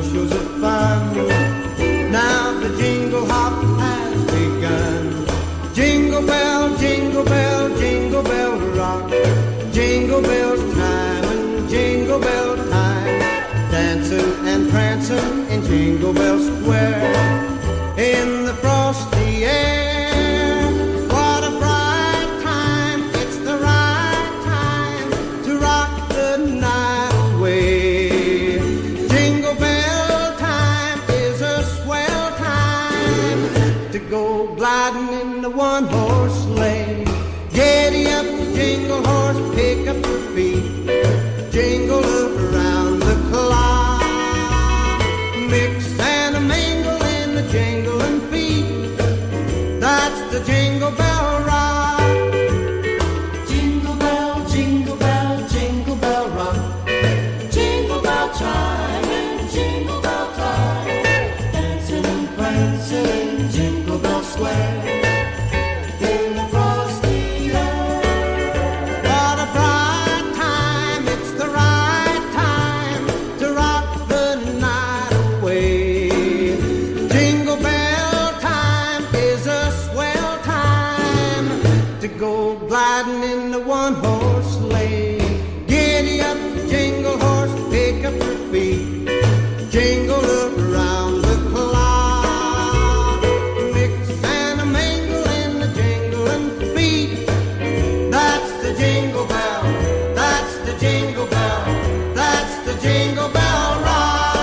bushels of fun. Now the jingle hop has begun. Jingle bell, jingle bell, jingle bell rock. Jingle bells time and jingle bell time. Dancing and prancing in Jingle Bell Square. In the frosty air, what a bright time. It's the right time to rock the night away. Jingle bell time is a swell time to go gliding in the one-horse sleigh. Giddy up, jingle horse, pick up your feet. Jingle around the clock. Mix and a mingle in the jingling feet. That's the Jingle Bell Rock. Jingle bell, jingle bell, jingle bell rock. Jingle bell chime and jingle bell time. Dancing and prancing in Jingle Bell Square. In the frosty air. What a bright time, it's the right time to rock the night away. Jingle bell time is a swell time to go gliding in the one-horse sleigh. Giddy up, jingle horse, pick up your feet. Jingle around the clock. Mix and a mingle in the jingling feet. That's the jingle bell, that's the jingle bell, that's the Jingle Bell Rock.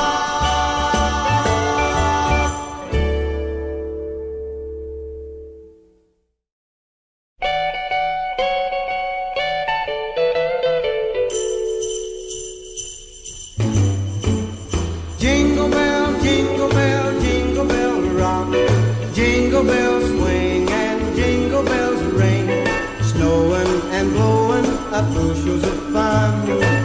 Jingle bell, jingle bell, jingle bell rock. Jingle bells swing and jingle bells ring. Snowing and blowing up bushels of fun.